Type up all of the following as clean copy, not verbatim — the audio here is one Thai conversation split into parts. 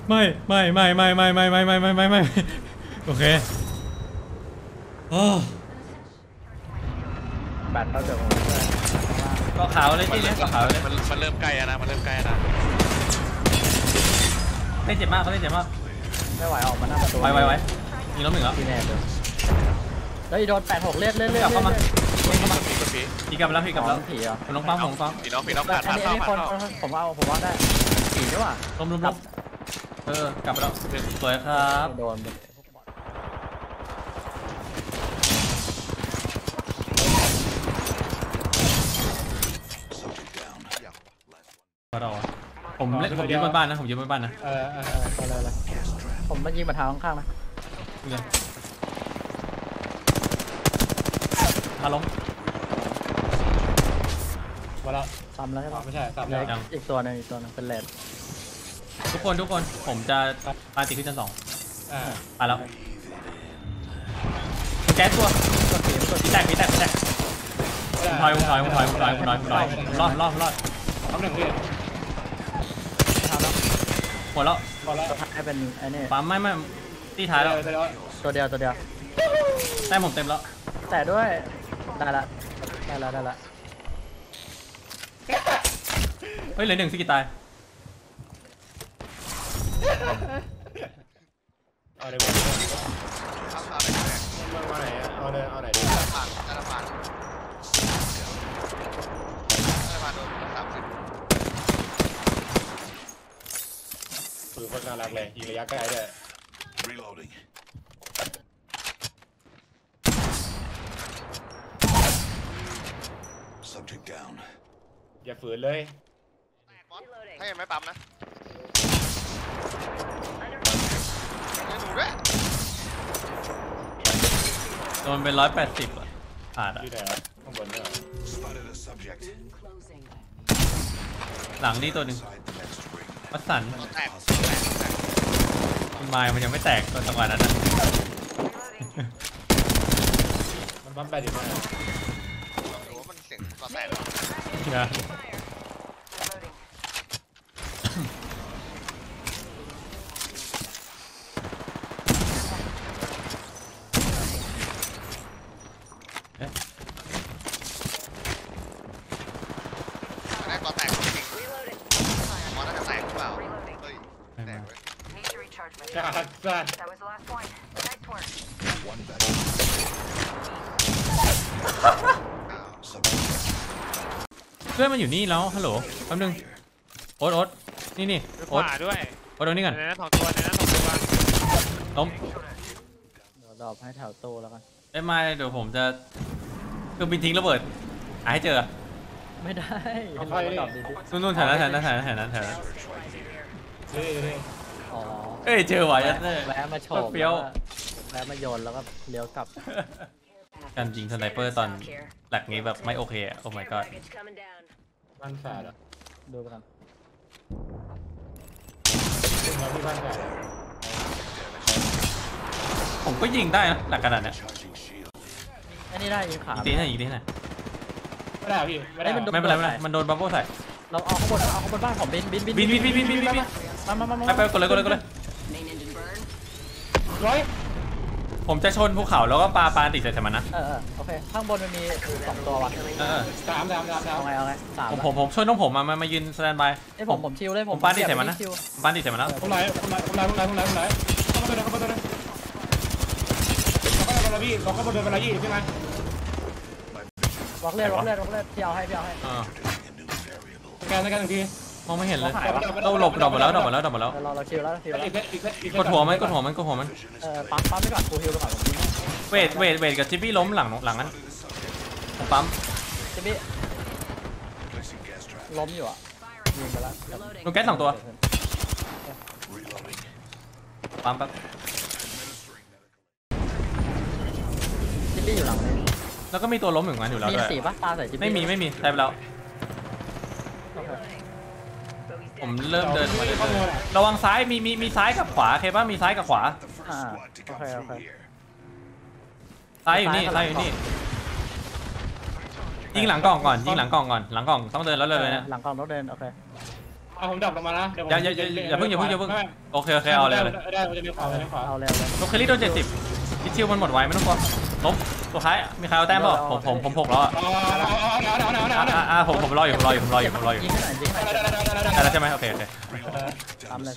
ไม่โอเคโอ้แบตเราเดี๋ยวผมก็ขาวเลยที่นี้ก็ขาวเลยมันเริ่มใกล้นะมันเริ่มใกล้นะเล่นเจ็บมากเขาเล่นเจ็บมากไม่ไหวออกมาหน้าประตูไว้ยิงล้มหนึ่งแล้วพี่แน่เลยแล้วอีโดน86เลือดเข้ามาพี่ผีกลับแล้วผีกลับแล้วผีเหรอผมน้องปั๊มพี่น้องผ่านอันนี้คนผมว่าได้ผีด้วยว่ะล้มกลับไปแล้วสวยครับโดนผมยืนบนบ้านนะผมมายิงมาทางข้างๆนะมาล้มมาแล้วซ้ำแล้วใช่ไหมไม่ใช่ซ้ำแล้วอีกตัวนึงเป็นเลดทุกคนผมจะปาติขึ้นชั้น2ไปแล้วแก๊สตัวผีแตกถอยรอดทำหนึ่งพี่หมดแล้วให้เป็นไอ้นี่ปั๊มไม่ตีท้ายแล้วตัวเดียวได้ผมเต็มแล้วแต่ด้วยได้ละเฮ้ยเหลือ1สกิตตายเอาเลยเอาไหนดีผ่านโดนคือคนน่ารักเลยยิงระยะใกล้ด้วยอย่าฝืนเลยถ้ายังไม่ปั๊มนะโดนเป็น180อ่ะขาดอ่ะอยู่ไหนข้างบนเนี่ยหลังนี่ตัวหนึ่งวัดสันไม้มันยังไม่แตกตอนจังหวะนั้นนะมันปั๊มไปอยู่ไหนมันเสียงต่อแตกเพื่อนมันอยู่นี่แล้วฮัลโหลแป๊บนึงโอ๊ตนี่โอ๊ตด้วยโอ๊ตตรงนี้ก่อนในนั้น2 ตัวล้มเดี๋ยวดรอปให้แถวโตแล้วกันได้มาเดี๋ยวผมจะคือบินทิ้งระเบิดให้เจอไม่ได้นู่นแถวนั้นเอ้ยเจอว่ะยัดแวะมาโฉบเฟี้ยวแวะมาโยนแล้วก็เลี้ยวกลับการยิงสไนเปอร์ตอนหลักนี้แบบไม่โอเคอ่ะโอ้ my god บ้านแฝดอ่ะดูไปกันที่บ้านแฝดผมก็ยิงได้นะหลักขนาดเนี้ยอันนี้ได้ยิงขาอีกทีไหนไม่ได้พี่ไม่เป็นไรมันโดนบัฟเฟิลใส่เราเอาข้างบนบ้านผมบินไปกดเลยร้อยผมจะชนภูเขาแล้วก็ปาติดใส่มันนะโอเคข้างบนมันมี2ตัวว่ะสามเอาไง3 ผมชนต้องผมมายืนสแตนบายผมชิลเลยผมปาติดใส่มันนะปาติดใส่มันแล้วผมไหลเข้ามาตัวนึงพี่บอกเขาบนเดินไปแล้วยี่ใช่ไหมวอกเลือดพี่เอาให้สแกน1ทีมองไม่เห็นเลยเราหลบหมดแล้วเราชิลแล้วกดหัวมันปั๊มไม่ก่อนกูฮิลไปก่อนเวทกับจิบบี้ล้มหลังนั้นผมปั๊มจิบบี้ล้มอยู่อ่ะยิงไปแล้วลูกแก๊ส2 ตัวปั๊มแป๊บจิบบี้อยู่หลังนี้แล้วก็มีตัวล้มอย่างนั้นอยู่แล้วด้วยมี4ป่ะปาใส่จิบบี้ไม่มีใช้ไปแล้วผมเริ่มเดินมาเลยระวังซ้ายมีซ้ายกับขวาโอเคป่ะมีซ้ายกับขวาโอเคซ้ายอยู่นี่ยิงหลังกล่องก่อนหลังกล่องต้องเดินแล้วเลยนะหลังกล่องต้องเดินโอเคเอาผมดับลงมานะเดี๋ยวผมอย่าเพิ่งโอเคเอาเลยได้ผมจะเลี้ยวขวาเลยขวาเอาแล้วเลยลบเคลลี่โดน70พิชิวมันหมดไวไม่ต้องกลัวลบตัวท้ายมีใครเอาแต้มเปล่าผม6แล้วอ่ะผมรออยู่ยิงให้หน่อยยิงให้หน่อยได้แล้วใช่ไหมโอเคซ้ำเลย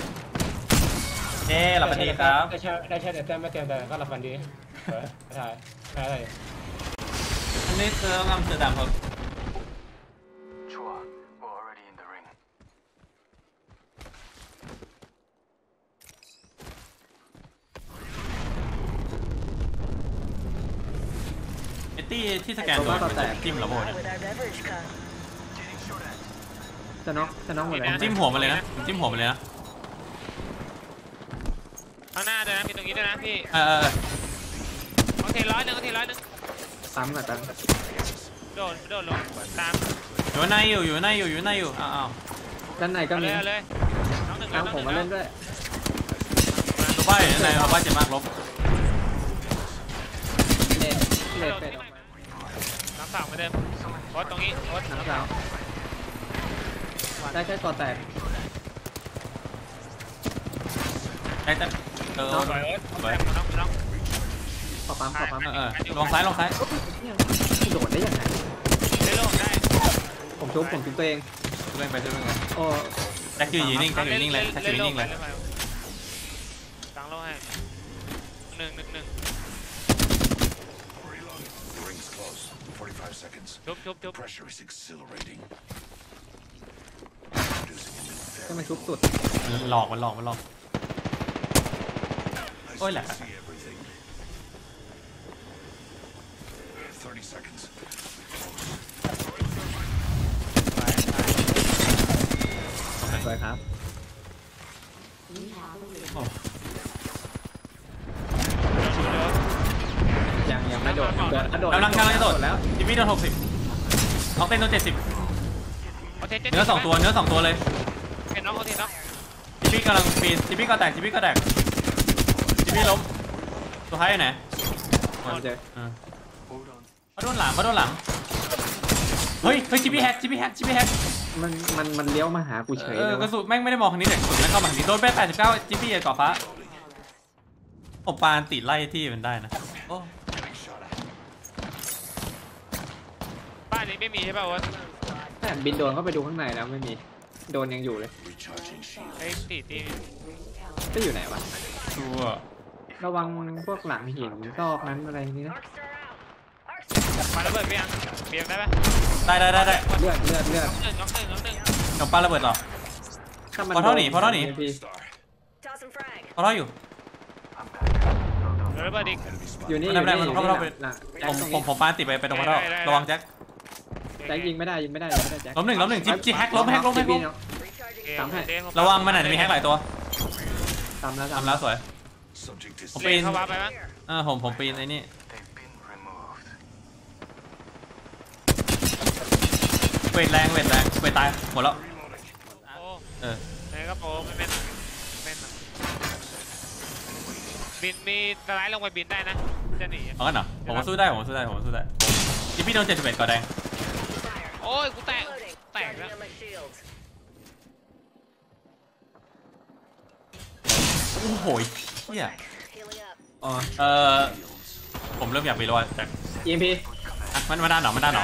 หลับดีครับได้แค่แต้มไม่เต็มแต่ก็รับฟันดีถ่ายอะไรอันนี้เจองามเจอดำครับเอตตี้ที่สแกนตัวจิ้มระบบเนี่ยจะน็อกหมดเลยจิ้มหัวมันเลยนะจิ้มหัวมันเลยนะข้างหน้าด้วยนะมีตรงนี้ด้วยนะพี่โอเค100 ซ้ำอ่ะตันโดดลงตามอยู่ในอยู่อ้าวด้านในก็มีเลยน้องหนึ่งตามผมมาเล่นด้วยตัวบ้าอยู่ในตัวบ้าเจ็บมากลบเลดเป็ดน้ำสาวเหมือนเดิมโอ๊ตตรงนี้โอ๊ตน้ำสาวได้แค่กอแตกได้แต่สวยน้องขอปั๊มลองซ้ายโดดได้ยังไงได้โล่ได้ผมชุบตัวเองเล่นไปเรื่อยโอ้แจ็คอยู่นิ่งเลยตั้งโล่ให้หนึ่งชุบก็มันชุบสุดมันหลอกโอ้ยแหละสวยครับยังไม่โดดกำลังจะโดดแล้วจิมมี่โดน60ออกเต้นโดน70เนื้อ2ตัวเลยเห็นน้องเขาทีน้องจิมมี่กำลังปีนจิมมี่ก็แตกจิมมี่ล้มตัวท้ายไหนเขาโดนหลังเฮ้ยจิมมี่แฮกมันเลี้ยวมาหากูเฉยเลยกระสุนแม่งไม่ได้มองทางนี้แต่กระสุนแม่งเข้ามาทางนี้โดนไป89จิมมี่เกาะฟ้าผมปานติดไล่ที่มันได้นะโอ้บ้านนี้ไม่มีใช่ป่าววะแต่บินโดนเข้าไปดูข้างในแล้วไม่มีโดนยังอยู่เลยไอ้ตีจะอยู่ไหนวะชัวระวังพวกหลังหินซอกนั้นอะไรนี้นะปาระเบิดเบียงได้ปะได้เลือดน้องหนึ่งกับปลาระเบิดหรอ พอเท่าหนีพอเท่าอยู่ระเบิดอีกอยู่นี่ผมปานติดไปตรงพอเท่าระวังแจ็คแจ็คยิงไม่ได้แจ็คล้มหนึ่งจิ๊บแฮกล้มระวังมันอาจจะมีแฮกหลายตัวตามแล้วทำแล้วสวยผมปีนเข้าวับไปมั้งผมปีนไอ้นี่เวทแรงเวทตายหมดแล้วโอ้ไหนก็โปไม่เป็นบินมีสไลด์ลงไปบินได้นะจะหนีเอากันเหรอผมสู้ได้จิมมี่โดน71ก่อแดงโอ้ยกูแตกแล้วโอ้โหเฮียผมเริ่มอยากไปแล้วแต่ EMP มันด้านหรอไม่ได้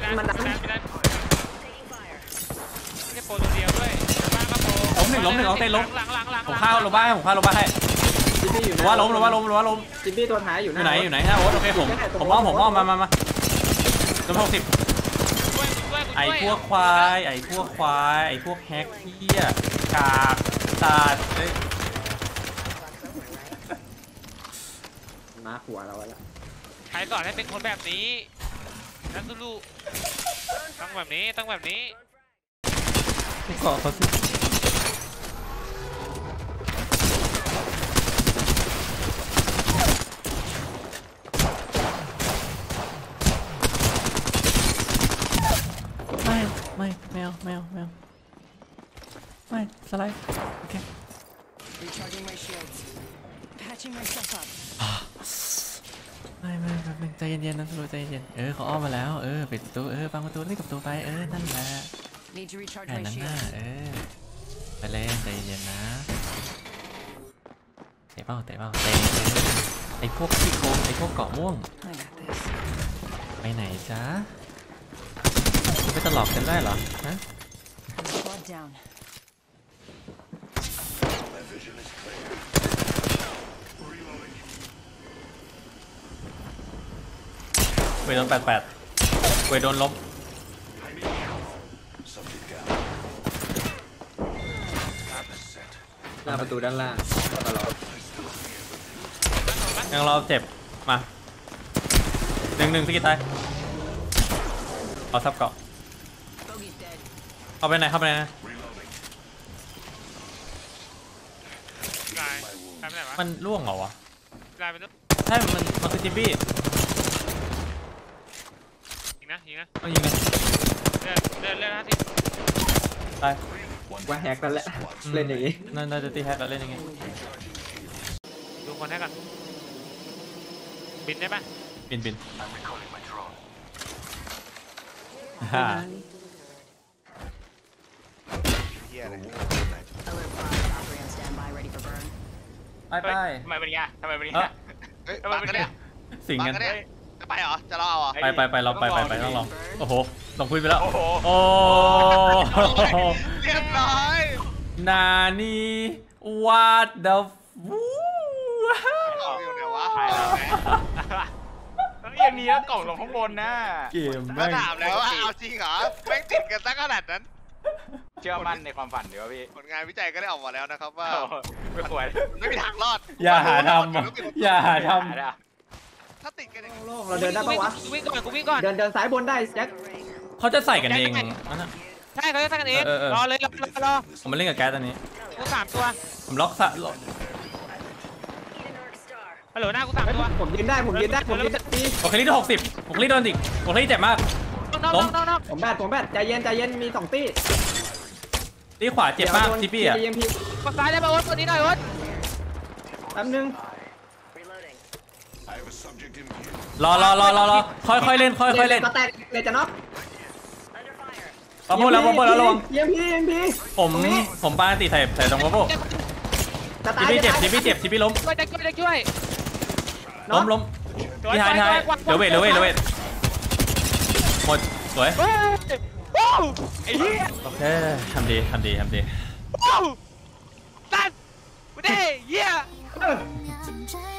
โปรตัวเดียวด้วยบ้านก็โปรล้มหนึ่งเอาเต้นล้มหลังผมฆ่าโรบ้าให้จิมบี้อยู่หรือว่าล้มจิมบี้ตัวท้ายอยู่อยู่ไหนฮะโอ๊ตโอเคผมอ้อมมาโดน60ไอ้พวกควายไอ้พวกแฮกเหี้ยกากตาดมาหัวเราแล้วใครสอนให้เป็นคนแบบนี้นัทซูรุต้องแบบนี้เกาะเขาสิไม่เอาไม่สไลด์โอเคไม่ใจเย็นๆนะใจเย็นเขาอ้อมมาแล้วปิดประตูฟังประตูนี่กับประตูไปนั่นแหละ Need to recharge แค่ my นั้น shield. น่ะไปเล่นใจเย็นนะเตะเป้าไอ้พวกขี้โกงไอ้พวกเกาะม่วง I got this. ไปไหนจ๊ะคุณไปตลอกกันได้เหรอฮะ Squad down. เวโดน88เวโดนล้มหน้าประตูด้านล่างตลอดยังรอเจ็บมา1-1สกิลตายเอาซับเกาะ Bogey's dead. เข้าไปไหนกลายไปไหนวะมันล่วงเหรอวะกลายเป็นลูกใช่มันคือจิบบี้ยิงนะต้องยิงไงเลื่อน50 ตายว่าแฮกนั่นแหละเล่นอย่างนี้น่าจะตีแฮกแล้วเล่นยังไงดูคนให้ก่อนบินได้ปะบินฮ่าเฮียอะไร Alert 5. Operator on standby, ready for burn. ไปทำไมเป็นไงทำไมเป็นไงเฮ้ยบังกันเนี่ยสิงบังกันกันเนี่ยจะไปเหรอจะรอเหรอไปเราไปต้องลองโอ้โหลงพื้นไปแล้วโอ้เรียบร้อยนานี่ what the เอาอยู่ไหนวะอย่างนี้แล้วกล่องลงข้างบนนะเกมมาแม่งถามแล้วว่าเอาจริงเหรอแม่งติดกันตั้งขนาดนั้นเชื่อมั่นในความฝันเดี๋ยวพี่ผลงานวิจัยก็ได้ออกมาแล้วนะครับว่าไม่ควรมันไม่มีทางรอดอย่าหาทำอย่าหาทถ้าติดกันอย่างนี้โล่งเราเดินได้ปะวะกูวิ่งก่อนเดินซ้ายบนได้แจ็คำเขาจะใส่กันเองนั่นน่ะใช่เขาจะตั้งกันเองเออรอเลยรอผมมาเล่นกับแก๊สอันนี้กู3 ตัวผมล็อกสะฮัลโหลหน้ากู3 ตัวผมยืนได้ตีโอเคลิโด60โอเคลิโดนดิโอเคลิเจ็บมากน้องผมแบดใจเย็นมี2ตี้ตีขวาเจ็บมากจิบบี้อ่ะเอ็มพีฝั่งซ้ายได้ป่ะโอ๊ตตัวนี้หน่อยโอ๊ตแป๊บนึงรอค่อยเล่นก็แตกเลยจะน็อกปั๊มแล้วระวังเอ็มพีผมปาติใส่ตรงปั๊มจะตายจิบบี้ล้มช่วยล้มที่ท้ายเดี๋ยวเวทหมดสวยเฮ้ยว้าวไอ้เหี้ยโอเคทำดีว้าวตัดกูได้เหี้ยเออ